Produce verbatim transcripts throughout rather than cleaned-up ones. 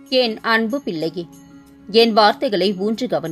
என் அன்பு பிள்ளையே, என் வார்த்தைகளை ஊன்று கவனி.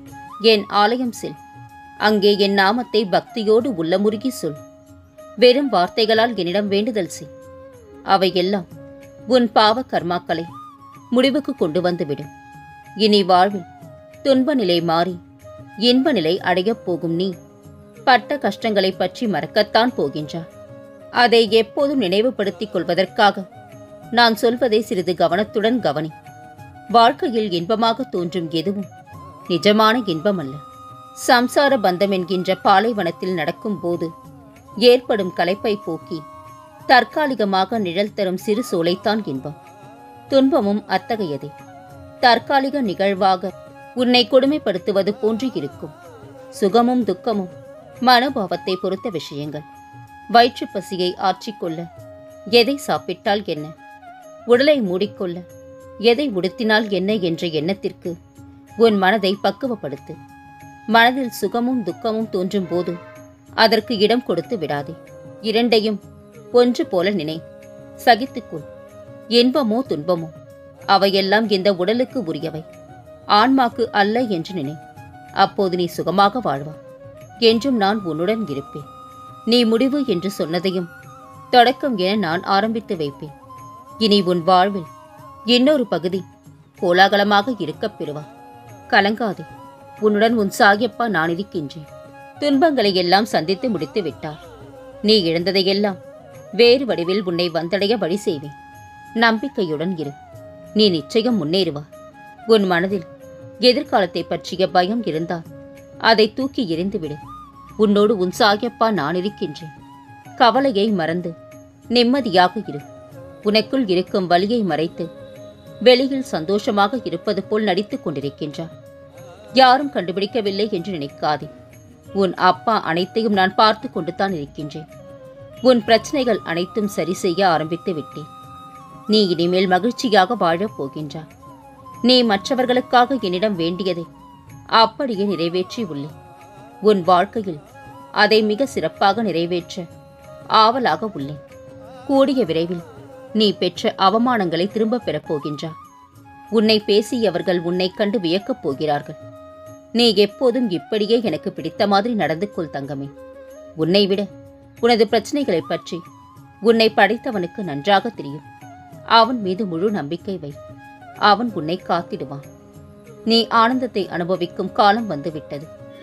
என் ஆலயம் செல். அங்கே என் நாமத்தை பக்தியோடு உள்ளமுருகி சொல். வெறும் வார்த்தைகளால் என்னிடம் வேண்டுதல் செய். அவையெல்லாம் உன் பாவ கர்மாக்களை முடிவுக்கு கொண்டு வந்துவிடும். இனி வாழ்வில் துன்ப நிலை மாறி இன்ப நிலை அடையப் போகும் நீ பட்ட கஷ்டங்களை பற்றி மறக்கத்தான் போகின்றாய். அதை எப்போதும் நினைவுபடுத்திக் கொள்வதற்காக நான் சொல்வதை சிறிது கவனத்துடன் கவனி. வாழ்க்கையில் இன்பமாக தோன்றும் எதுவும் நிஜமான இன்பமல்ல. சம்சார பந்தம் என்கின்ற பாலைவனத்தில் நடக்கும் போது ஏற்படும் களைப்பை போக்கி தற்காலிகமாக நிழல் தரும் சிறு சோலைத்தான் இன்பம். துன்பமும் அத்தகையதே. தற்காலிக நிகழ்வாக உன்னை கொடுமைப்படுத்துவது போன்று இருக்கும். சுகமும் துக்கமும் மனோபாவத்தை பொறுத்த விஷயங்கள். வயிற்று பசியை ஆற்றிக்கொள்ள எதை சாப்பிட்டால் என்ன, உடலை மூடிக்கொள்ள எதை உடுத்தினால் என்ன என்ற எண்ணத்திற்கு உன் மனதை பக்குவப்படுத்து. மனதில் சுகமும் துக்கமும் தோன்றும் போது அதற்கு இடம் கொடுத்து விடாதே. இரண்டையும் ஒன்று போல நினை. சகித்துக்கொள். இன்பமோ துன்பமோ அவையெல்லாம் இந்த உடலுக்கு உரியவை, ஆன்மாக்கு அல்ல என்று நினை. அப்போது நீ சுகமாக வாழ்வாய். என்றும் நான் உன்னுடன் இருப்பேன். நீ முடிவு என்று சொன்னதையும் தொடக்கம் என நான் ஆரம்பித்து வைப்பேன். இனி உன் வாழ்வில் இன்னொரு பகுதி கோலாகலமாக இருக்கப் பெறுவார். கலங்காதே. உன்னுடன் உன் சாகியப்பா நான் இருக்கின்றேன். துன்பங்களை எல்லாம் சந்தித்து முடித்து விட்டார். நீ இழந்ததையெல்லாம் வேறு வடிவில் உன்னை வந்தடைய வழி செய்வேன். நம்பிக்கையுடன் இரு. நீ நிச்சயம் முன்னேறுவார். உன் மனதில் எதிர்காலத்தை பற்றிய பயம் இருந்தால் அதை தூக்கி எறிந்துவிடு. உன்னோடு உன் சாகியப்பா நான் இருக்கின்றேன். கவலையை மறந்து நிம்மதியாக இரு. உனக்குள் இருக்கும் வலியை மறைத்து வெளியில் சந்தோஷமாக இருப்பது போல் நடித்துக் கொண்டிருக்கின்றார். யாரும் கண்டுபிடிக்கவில்லை என்று நினைக்காதே. உன் அப்பா அனைத்தையும் நான் பார்த்து கொண்டுதான் இருக்கின்றேன். உன் பிரச்சனைகள் அனைத்தும் சரி செய்ய ஆரம்பித்து விட்டேன். நீ இனிமேல் மகிழ்ச்சியாக வாழப் போகின்றாய். நீ மற்றவர்களுக்காக என்னிடம் வேண்டியதை அப்படியே நிறைவேற்றி உள்ளேன். உன் வாழ்க்கையில் அதை மிக சிறப்பாக நிறைவேற்ற ஆவலாக உள்ளேன். கூடிய விரைவில் நீ பெற்ற அவமானங்களை திரும்ப பெறப் போகின்றாய். உன்னை பேசியவர்கள் உன்னை கண்டு வியக்கப் போகிறார்கள். நீ எப்போதும் இப்படியே எனக்கு பிடித்த மாதிரி நடந்து கொள் தங்கமே. உன்னை விட உனது பிரச்சனைகளை பற்றி உன்னை படைத்தவனுக்கு நன்றாக தெரியும். அவன் மீது முழு நம்பிக்கை வை. அவன் உன்னை காத்திடுவான். நீ ஆனந்தத்தை அனுபவிக்கும் காலம் வந்துவிட்டது.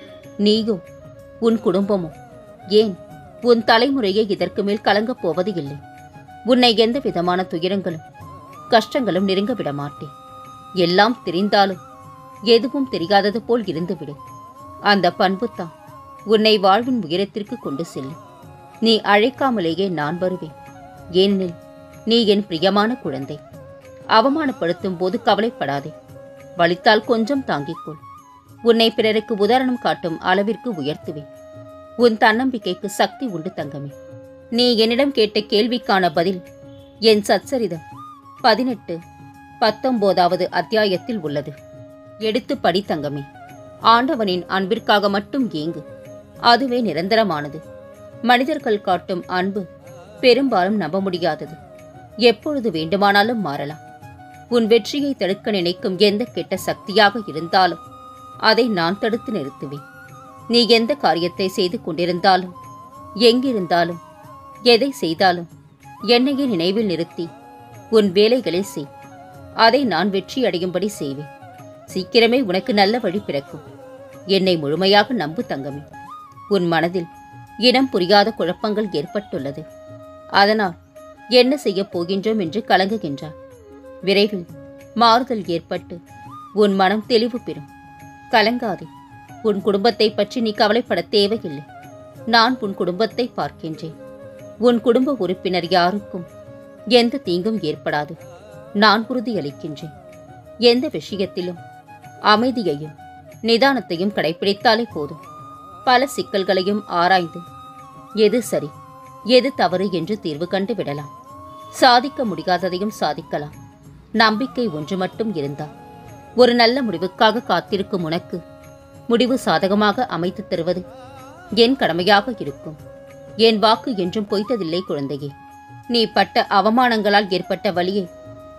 நீயோ உன் குடும்பமோ ஏன் உன் தலைமுறையை இதற்கு மேல் கலங்கப் போவது இல்லை. உன்னை எந்த விதமான துயரங்களும் கஷ்டங்களும் நெருங்க விட மாட்டேன். எல்லாம் தெரிந்தாலும் எதுவும் தெரியாதது போல் இருந்துவிடு. அந்த பண்புத்தான் உன்னை வாழ்வின் உயரத்திற்கு கொண்டு செல்லும். நீ அழைக்காமலேயே நான் வருவேன். ஏனெனில் நீ என் பிரியமான குழந்தை. அவமானப்படுத்தும் போது கவலைப்படாதே. வலித்தால் கொஞ்சம் தாங்கிக்கொள். உன்னை பிறருக்கு உதாரணம் காட்டும் அளவிற்கு உயர்த்துவேன். உன் தன்னம்பிக்கைக்கு சக்தி உண்டு தங்கமே. நீ என்னிடம் கேட்ட கேள்விக்கான பதில் என் சச்சரிதம் பதினெட்டு பத்தொன்பதாவது அத்தியாயத்தில் உள்ளது. எடுத்து படி தங்கமே. ஆண்டவனின் அன்பிற்காக மட்டும் ஏங்கு. அதுவே நிரந்தரமானது. மனிதர்கள் காட்டும் அன்பு பெரும்பாலும் நம்ப முடியாதது. எப்பொழுது வேண்டுமானாலும் மாறலாம். உன் வெற்றியை தடுக்க நினைக்கும் எந்த கெட்ட சக்தியாக இருந்தாலும் அதை நான் தடுத்து நிறுத்துவேன். நீ எந்த காரியத்தை செய்து கொண்டிருந்தாலும் எங்கிருந்தாலும் எதை செய்தாலும் என்னையே நினைவில் நிறுத்தி உன் வேலைகளை செய். அதை நான் வெற்றி அடையும்படி செய்வேன். சீக்கிரமே உனக்கு நல்ல வழி பிறக்கும். என்னை முழுமையாக நம்பு தங்கமே. உன் மனதில் இனம் புரியாத குழப்பங்கள் ஏற்பட்டுள்ளது. அதனால் என்ன செய்யப் போகின்றோம் என்று கலங்குகின்றார். விரைவில் மாறுதல் ஏற்பட்டு உன் மனம் தெளிவு பெறும். கலங்காதே. உன் குடும்பத்தை பற்றி நீ கவலைப்பட தேவையில்லை. நான் உன் குடும்பத்தை பார்க்கின்றேன். உன் குடும்ப உறுப்பினர் யாருக்கும் எந்த தீங்கும் ஏற்படாது. நான் உறுதியளிக்கின்றேன். எந்த விஷயத்திலும் அமைதியையும் நிதானத்தையும் கடைபிடித்தாலே போதும். பல சிக்கல்களையும் ஆராய்ந்து எது சரி எது தவறு என்று தீர்வு கண்டு விடலாம். சாதிக்க முடியாததையும் சாதிக்கலாம். நம்பிக்கை ஒன்று மட்டும் இருந்தால் ஒரு நல்ல முடிவுக்காக காத்திருக்கும் உனக்கு முடிவு சாதகமாக அமைத்து தருவது என் கடமையாக இருக்கும். என் வாக்கு என்றும் பொய்த்ததில்லை குழந்தையே. நீ பட்ட அவமானங்களால் ஏற்பட்ட வலியை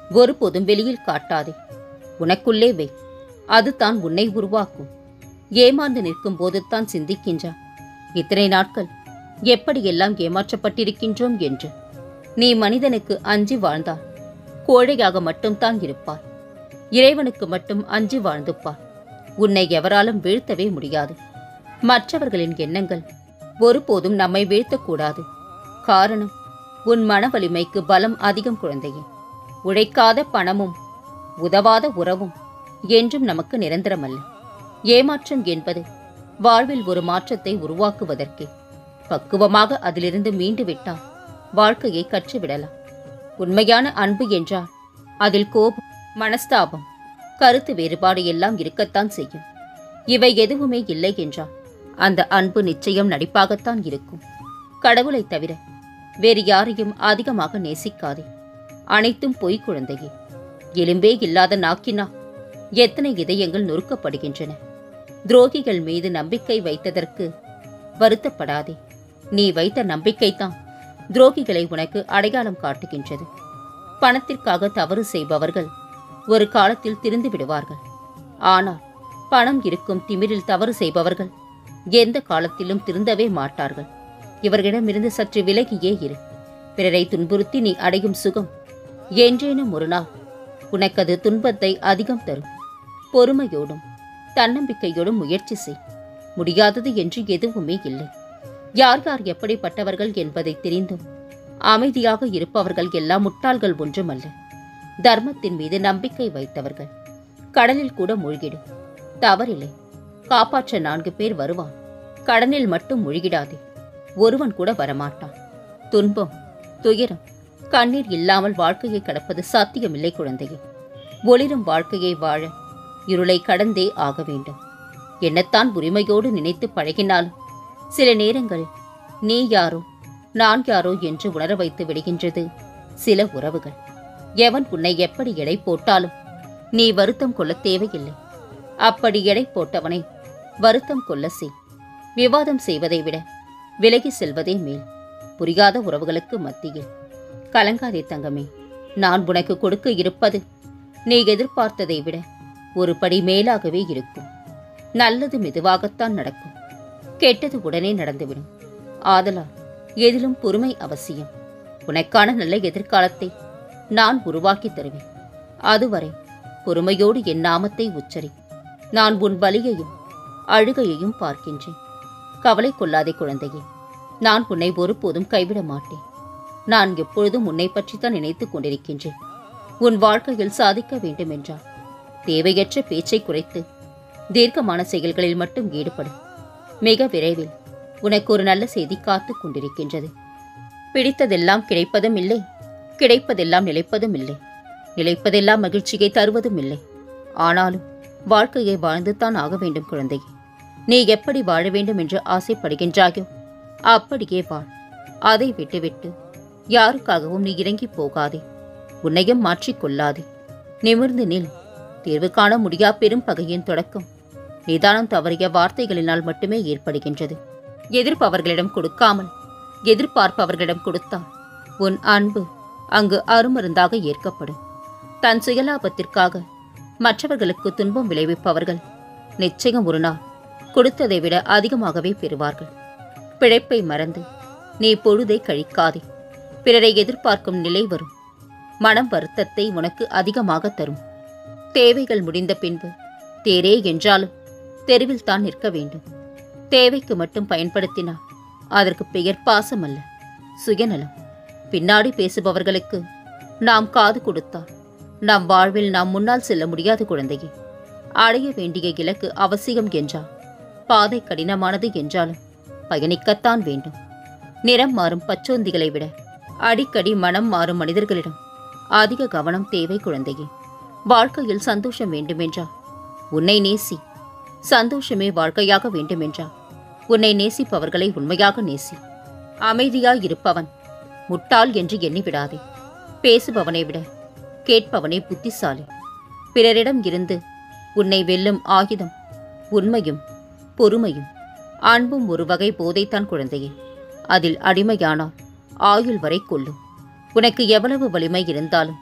ஒருபோதும் வெளியில் காட்டாதே. உனக்குள்ளே வை. அதுதான் உன்னை உருவாக்கும். ஏமாந்து நிற்கும் போதுதான் சிந்திக்கின்றான், இத்தனை நாட்கள் எப்படியெல்லாம் ஏமாற்றப்பட்டிருக்கின்றோம் என்று. நீ மனிதனுக்கு அஞ்சி வாழ்ந்தால் கோழையாக மட்டும்தான் இருப்பாய். இறைவனுக்கு மட்டும் அஞ்சி வாழ்ந்துப்பார். உன்னை எவராலும் வீழ்த்தவே முடியாது. மற்றவர்களின் எண்ணங்கள் ஒருபோதும் நம்மை வீழ்த்தக்கூடாது. காரணம், உன் மன வலிமைக்கு பலம் அதிகம் குழந்தையே. உழைக்காத பணமும் உதவாத உறவும் என்றும் நமக்கு நிரந்தரமல்ல. ஏமாற்றம் என்பது வாழ்வில் ஒரு மாற்றத்தை உருவாக்குவதற்கே. பக்குவமாக அதிலிருந்து மீண்டு விட்டால் வாழ்க்கையை கற்றுவிடலாம். உண்மையான அன்பு என்றால் அதில் கோபம், மனஸ்தாபம், கருத்து வேறுபாடு எல்லாம் இருக்கத்தான் செய்யும். இவை எதுவுமே இல்லை என்றால் அந்த அன்பு நிச்சயம் நடிப்பாகத்தான் இருக்கும். கடவுளை தவிர வேறு யாரையும் அதிகமாக நேசிக்காதே. அனைத்தும் பொய் குழந்தையே. எலும்பே இல்லாத நாக்கினா எத்தனை இதயங்கள் நொறுக்கப்படுகின்றன. துரோகிகள் மீது நம்பிக்கை வைத்ததற்கு வருத்தப்படாதே. நீ வைத்த நம்பிக்கைதான் துரோகிகளை உனக்கு அடையாளம் காட்டுகின்றது. பணத்திற்காக தவறு செய்பவர்கள் ஒரு காலத்தில் திருந்து விடுவார்கள். ஆனால் பணம் இருக்கும் திமிரில் தவறு செய்பவர்கள் எந்த காலத்திலும் திருந்தவே மாட்டார்கள். இவர்களிடமிருந்து சற்று விலகியே இரு. பிறரை துன்புறுத்தி நீ அடையும் சுகம் என்றேனும் ஒரு நாள் உனக்கது துன்பத்தை அதிகம் தரும். பொறுமையோடும் தன்னம்பிக்கையோடும் முயற்சி செய். முடியாதது என்று எதுவுமே இல்லை. யார் யார் எப்படிப்பட்டவர்கள் என்பதை தெரிந்தும் அமைதியாக இருப்பவர்கள் எல்லாம் முட்டாள்கள் ஒன்றுமல்ல. தர்மத்தின் மீது நம்பிக்கை வைத்தவர்கள். கடலில் கூட மூழ்கிடும், தவறில்லை. காப்பாற்ற நான்கு பேர் வருவான். கடனில் மட்டும் மூழ்கிடாதே. ஒருவன் கூட வரமாட்டான். துன்பம், துயரம், கண்ணீர் இல்லாமல் வாழ்க்கையை கடப்பது சாத்தியமில்லை குழந்தையே. ஒளிரும் வாழ்க்கையை வாழ இருளை கடந்தே ஆக வேண்டும். என்னத்தான் உரிமையோடு நினைத்து பழகினாலும் சில நேரங்களில் நீ யாரோ நான் யாரோ என்று உணர வைத்து விடுகின்றது சில உறவுகள். எவன் உன்னை எப்படி எடை போட்டாலும் நீ வருத்தம் கொள்ள தேவையில்லை. அப்படி எடை போட்டவனை வருத்தம் கொள்ள செய். விவாதம் செய்வதை விட விலகி செல்வதே மேல். புரியாத உறவுகளுக்கு மத்தியில் கலங்காதே தங்கமே. நான் உனக்கு கொடுக்க இருப்பது நீ எதிர்பார்த்ததை விட ஒரு படி மேலாகவே இருக்கும். நல்லது மெதுவாகத்தான் நடக்கும், கெட்டது உடனே நடந்துவிடும். ஆதலால் எதிலும் பொறுமை அவசியம். உனக்கான நல்ல எதிர்காலத்தை நான் உருவாக்கி தருவேன். அதுவரை பொறுமையோடு என் நாமத்தை உச்சரி. நான் உன் வலியையும் அழுகையையும் பார்க்கின்றேன். கவலை கொள்ளாதே குழந்தையே. நான் உன்னை ஒருபோதும் கைவிட மாட்டேன். நான் எப்பொழுதும் உன்னை பற்றித்தான் நினைத்துக் கொண்டிருக்கின்றேன். உன் வாழ்க்கையில் சாதிக்க வேண்டுமென்றால் தேவையற்ற பேச்சை குறைத்து தீர்க்கமான செயல்களில் மட்டும் ஈடுபடும். மிக விரைவில் உனக்கு ஒரு நல்ல செய்தி காத்துக் கொண்டிருக்கின்றது. பிடித்ததெல்லாம் கிடைப்பதும் இல்லை, கிடைப்பதெல்லாம் நிலைப்பதும் இல்லை, நிலைப்பதெல்லாம் மகிழ்ச்சியை தருவதும் இல்லை. ஆனாலும் வாழ்க்கையை வாழ்ந்துதான் ஆக வேண்டும் குழந்தையே. நீ எப்படி வாழ வேண்டும் என்று ஆசைப்படுகின்றாயோ அப்படியே வாழ். அதை விட்டுவிட்டு யாருக்காகவும் நீ இறங்கி போகாதே. உன்னையும் மாற்றிக்கொள்ளாதே. நிமிர்ந்து நில். தீர்வு காண முடியா பெரும் பகையின் தொடக்கம் நிதானம் தவறிய வார்த்தைகளினால் மட்டுமே ஏற்படுகின்றது. எதிர்ப்பவர்களிடம் கொடுக்காமல் எதிர்பார்ப்பவர்களிடம் கொடுத்தால் உன் அன்பு அங்கு அருமருந்தாக ஏற்கப்படும். தன் சுயலாபத்திற்காக மற்றவர்களுக்கு துன்பம் விளைவிப்பவர்கள் நிச்சயம் ஒரு நாள் கொடுத்ததை விட அதிகமாகவே பெறுவார்கள். பிழைப்பை மறந்து நீ பொழுதை கழிக்காதே. பிறரை எதிர்பார்க்கும் நிலை வரும். மனம் வருத்தத்தை உனக்கு அதிகமாக தரும். தேவைகள் முடிந்த பின்பு தேரே என்றாலும் தெருவில் தான் நிற்க வேண்டும். தேவைக்கு மட்டும் பயன்படுத்தினால் அதற்கு பெயர் பாசம் அல்ல, சுயநலம். பின்னாடி பேசுபவர்களுக்கு நாம் காது கொடுத்தால் நம் வாழ்வில் நாம் முன்னால் செல்ல முடியாது குழந்தையே. அடைய வேண்டிய இலக்கு அவசியம் என்றால் பாதை கடினமானது என்றாலும் பயணிக்கத்தான் வேண்டும். நிறம் மாறும் பச்சோந்திகளை விட அடிக்கடி மனம் மாறும் மனிதர்களிடம் அதிக கவனம் தேவை குழந்தையே. வாழ்க்கையில் சந்தோஷம் வேண்டுமென்றால் உன்னை நேசி. சந்தோஷமே வாழ்க்கையாக வேண்டுமென்றால் உன்னை நேசிப்பவர்களை உண்மையாக நேசி. அமைதியாய் இருப்பவன் முட்டாள் என்று எண்ணிவிடாதே. பேசுபவனை விட கேட்பவனே புத்திசாலி. பிறரிடம் இருந்து உன்னை வெல்லும் ஆயுதம் உண்மையும் பொறுமையும் அன்பும் ஒரு வகை போதைத்தான் குழந்தையே. அதில் அடிமையானால் ஆயுள் வரை கொள்ளும். உனக்கு எவ்வளவு வலிமை இருந்தாலும்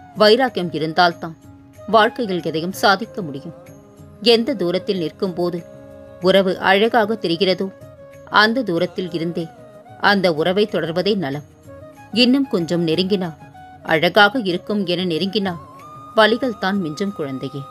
வைராக்கியம் இருந்தால்தான் வாழ்க்கையில் எதையும் சாதிக்க முடியும். எந்த தூரத்தில் நிற்கும் போது உறவு அழகாக தெரிகிறதோ அந்த தூரத்தில் இருந்தே அந்த உறவை தொடர்வதே நலம். இன்னும் கொஞ்சம் நெருங்கினா அழகாக இருக்கும் என நெருங்கினா வலிகள் தான் மிஞ்சும் குழந்தையே.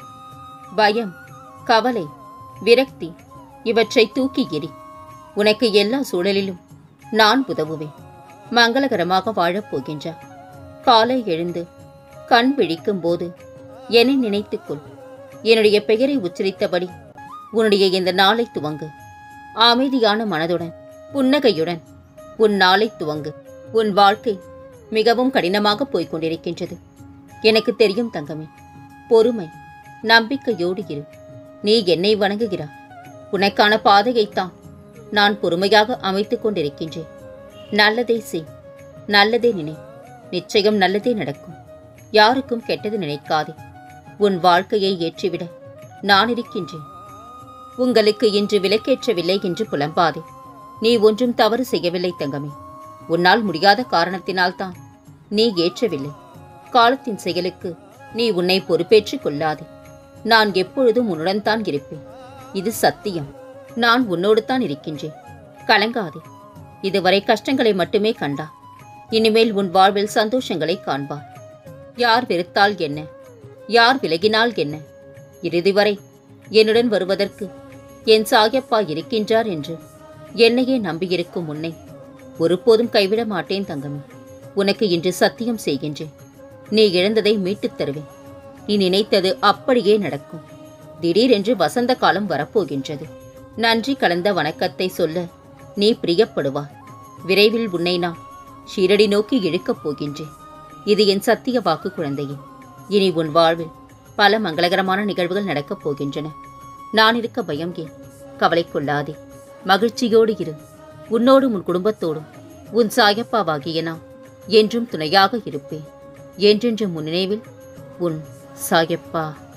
பயம், கவலை, விரக்தி இவற்றை தூக்கி எறி. உனக்கு எல்லா சூழலிலும் நான் உதவுவேன். மங்களகரமாக வாழப் போகின்றாய். காலை எழுந்து கண் விழிக்கும் போது என்னை நினைத்துக்கொள். என்னுடைய பெயரை உச்சரித்தபடி உன்னுடைய இந்த நாளை துவங்கு. அமைதியான மனதுடன் புன்னகையுடன் உன் நாளை துவங்கு. உன் வாழ்க்கை மிகவும் கடினமாக போய்க் கொண்டிருக்கின்றது. எனக்கு தெரியும் தங்கமே. பொறுமை, நம்பிக்கையோடு இரு. நீ என்னை வணங்குகிறாய். உனக்கான பாதையைத்தான் நான் பொறுமையாக அமைத்துக் கொண்டிருக்கின்றேன். நல்லதே செய், நல்லதே நினை. நிச்சயம் நல்லதே நடக்கும். யாருக்கும் கெட்டது நினைக்காதே. உன் வாழ்க்கையை ஏற்றிவிட நான் இருக்கின்றேன். உங்களுக்கு இன்று விலக்கேற்றவில்லை என்று புலம்பாதே. நீ ஒன்றும் தவறு செய்யவில்லை தங்கமே. உன்னால் முடியாத காரணத்தினால்தான் நீ ஏற்றவில்லை. காலத்தின் செயலுக்கு நீ உன்னை பொறுப்பேற்றுக் கொள்ளாதே. நான் எப்பொழுதும் உன்னுடன் தான் இருப்பேன். இது சத்தியம். நான் உன்னோடு தான் இருக்கின்றேன். கலங்காதே. இதுவரை கஷ்டங்களை மட்டுமே கண்டா. இனிமேல் உன் வாழ்வில் சந்தோஷங்களை காண்பார். யார் வெறுத்தால் என்ன, யார் விலகினால் என்ன, இறுதி வரை என்னுடன் வருவதற்கு என் சாயப்பா இருக்கின்றார் என்று என்னையே நம்பியிருக்கும் உன்னை ஒருபோதும் கைவிட மாட்டேன் தங்கமே. உனக்கு இன்று சத்தியம் செய்கின்றேன். நீ இழந்ததை மீட்டுத் தருவேன். நீ நினைத்தது அப்படியே நடக்கும். திடீரென்று வசந்த காலம் வரப்போகின்றது. நன்றி கலந்த வணக்கத்தை சொல்ல நீ பிரியப்படுவாய். விரைவில் உன்னை நான் ஷீரடி நோக்கி இழுக்கப் போகின்றேன். இது என் சத்திய வாக்கு குழந்தையே. இனி உன் வாழ்வில் பல மங்களகரமான நிகழ்வுகள் நடக்கப் போகின்றன. நான் இருக்க பயம் ஏன்? கவலை கொள்ளாதே. மகிழ்ச்சியோடு இரு. உன்னோடும் உன் குடும்பத்தோடும் உன் சாயப்பாவாகிய நான் என்றும் துணையாக இருப்பேன். என்றென்றும் உன் நினைவில் உன் சாயப்பா.